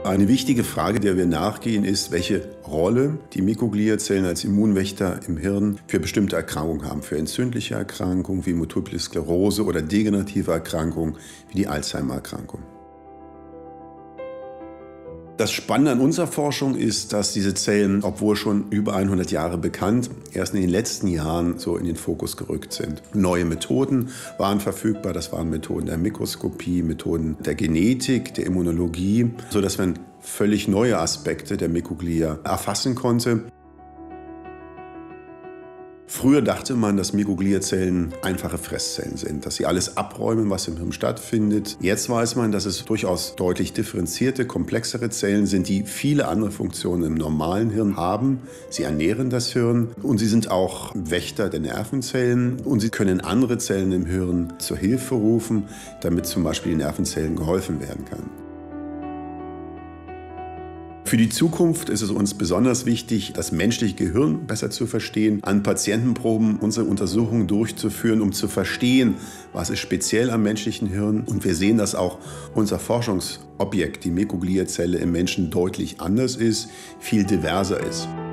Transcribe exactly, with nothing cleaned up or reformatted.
Eine wichtige Frage, der wir nachgehen, ist, welche Rolle die Mikrogliazellen als Immunwächter im Hirn für bestimmte Erkrankungen haben. Für entzündliche Erkrankungen wie Multiple Sklerose oder degenerative Erkrankungen wie die Alzheimer-Erkrankung. Das Spannende an unserer Forschung ist, dass diese Zellen, obwohl schon über hundert Jahre bekannt, erst in den letzten Jahren so in den Fokus gerückt sind. Neue Methoden waren verfügbar, das waren Methoden der Mikroskopie, Methoden der Genetik, der Immunologie, sodass man völlig neue Aspekte der Mikroglia erfassen konnte. Früher dachte man, dass Mikrogliazellen einfache Fresszellen sind, dass sie alles abräumen, was im Hirn stattfindet. Jetzt weiß man, dass es durchaus deutlich differenzierte, komplexere Zellen sind, die viele andere Funktionen im normalen Hirn haben. Sie ernähren das Hirn und sie sind auch Wächter der Nervenzellen und sie können andere Zellen im Hirn zur Hilfe rufen, damit zum Beispiel den Nervenzellen geholfen werden kann. Für die Zukunft ist es uns besonders wichtig, das menschliche Gehirn besser zu verstehen, an Patientenproben unsere Untersuchungen durchzuführen, um zu verstehen, was ist speziell am menschlichen Hirn. Und wir sehen, dass auch unser Forschungsobjekt, die Mikrogliazelle im Menschen, deutlich anders ist, viel diverser ist.